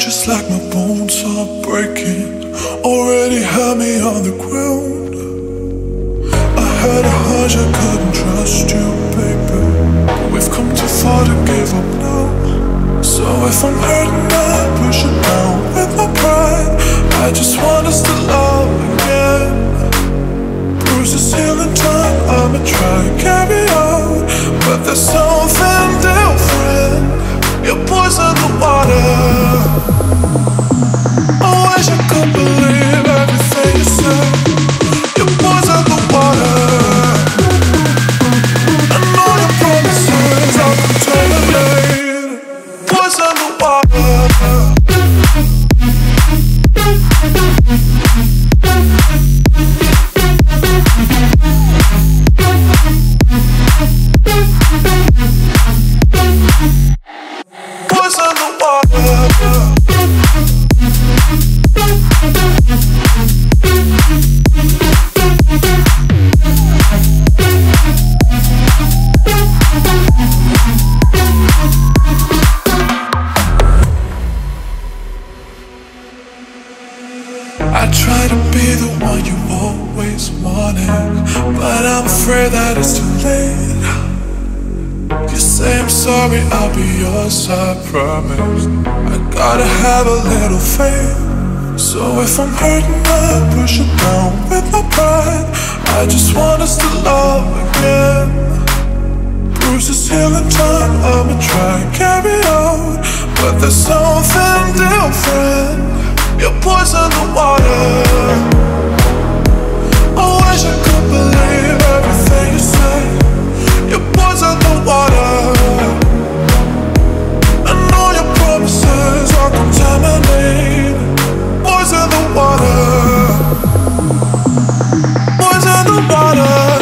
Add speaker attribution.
Speaker 1: just like my bones are breaking. Already had me on the ground. I had a hunch I couldn't trust you, baby. We've come too far to give up now. So if I'm hurting, I push it down with my pride. I just want us to love again. Bruises healing time, I'ma try and carry on, but there's something different. You're poison the water. I wish I could believe everything you said. You poison the water. I know your promises are contaminated. Poison the water. Poison the water. I try to be the one you always wanted, but I'm afraid that it's too late. You say I'm sorry, I'll be yours, I promise. I gotta have a little faith. So if I'm hurting, I push it down with my pride. I just want us to love again. Bruises healing time, I'ma try and carry on, but there's something different. You poison the water. I wish I could believe everything you say. You poison the water. I know your promises are contaminated. Poison the water. Poison the water.